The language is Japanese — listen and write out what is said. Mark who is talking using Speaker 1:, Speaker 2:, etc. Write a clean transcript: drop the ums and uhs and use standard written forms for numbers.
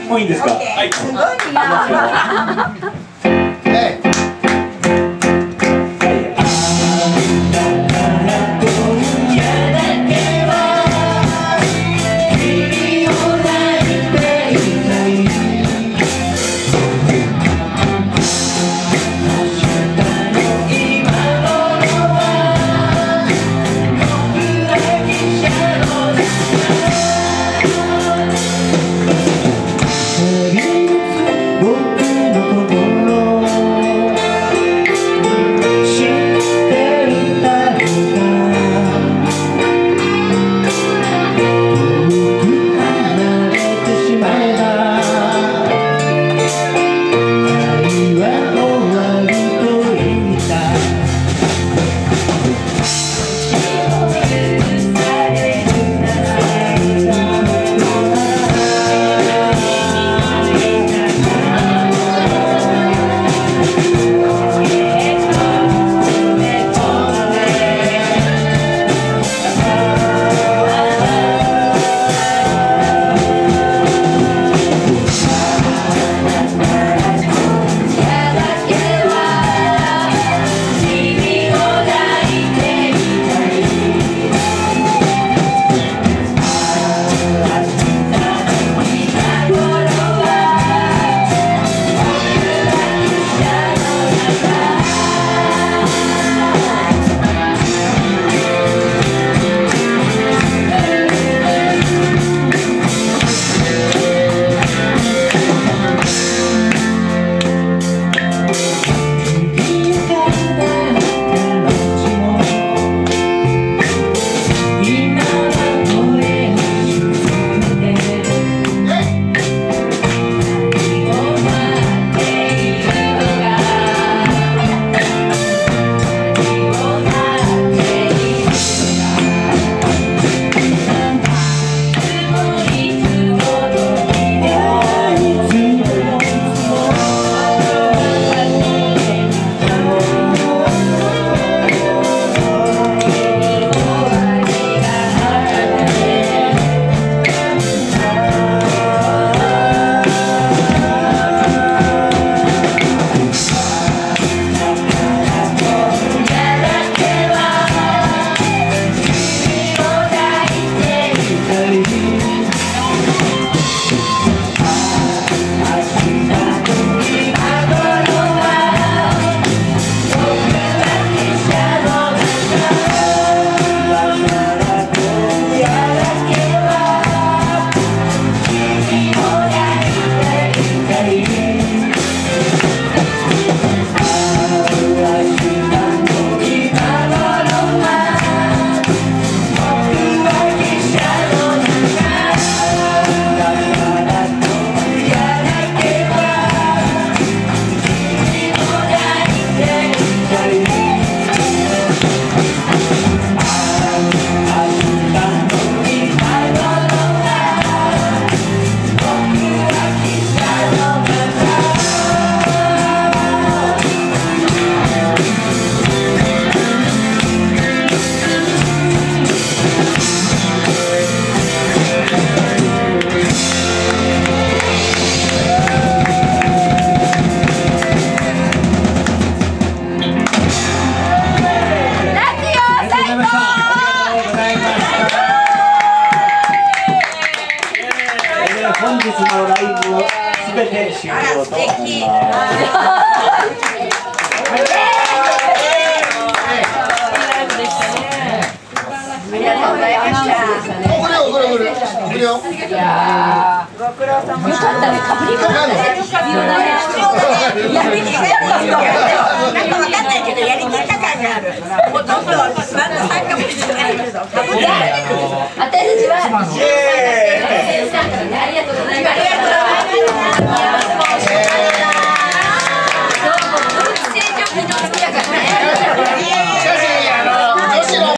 Speaker 1: もういいですか。はい。
Speaker 2: すごいな。
Speaker 1: 本日のライブをすべて終了となります。
Speaker 2: ありがとうございました。いやー、ご苦労様。よかったね、かぶり物がね、必要だね。やりきった人。なんかわかんないけど、やりきった感がある。ほとんどバンド参加もしてないけど、かぶり物。